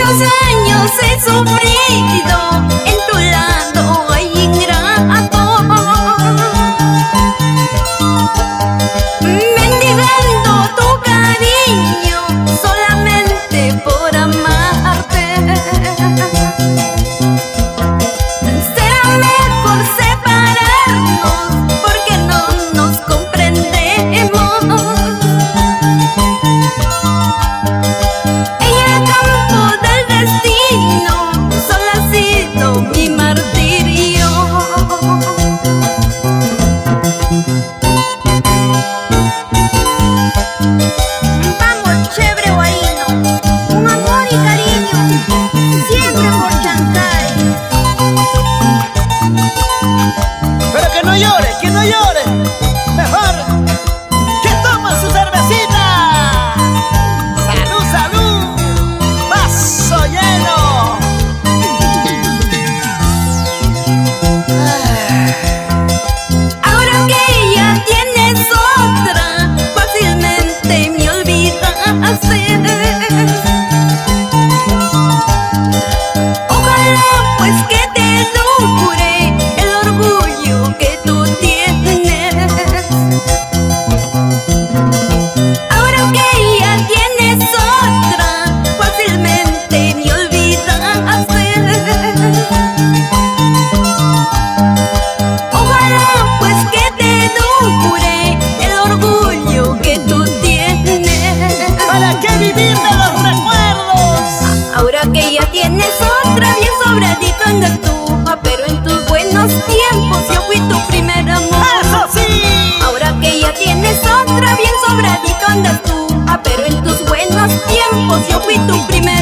muchos años he sufrido en tu lado, ay ingrato, mendigando tu cariño solamente por amarte. Será mejor separarnos porque no nos comprendemos. Solo ha sido mi martirio. Vamos, chévere guayno, un amor y cariño, siempre por Chancay. Pero que no llore, que no llore. Mejor que tome su cervecita. ¡Salud, salud! ¡Vaso lleno! Ahora que ya tienes otra, fácilmente me olvidaste. Ojalá pues que te dure el orgullo que tú tienes. Ahora que ya tienes otra, fácilmente me olvidaste. Ojalá pues que te dure el orgullo que tú tienes. ¿Para qué vivir de los recuerdos? Ahora que ya tienes otra, bien sobradito andas tú, pero en tus buenos tiempos yo fui tu primer amor. ¡Eso sí! Ahora que ya tienes otra, bien sobradito andas tú, pero en tus buenos tiempos yo fui tu primer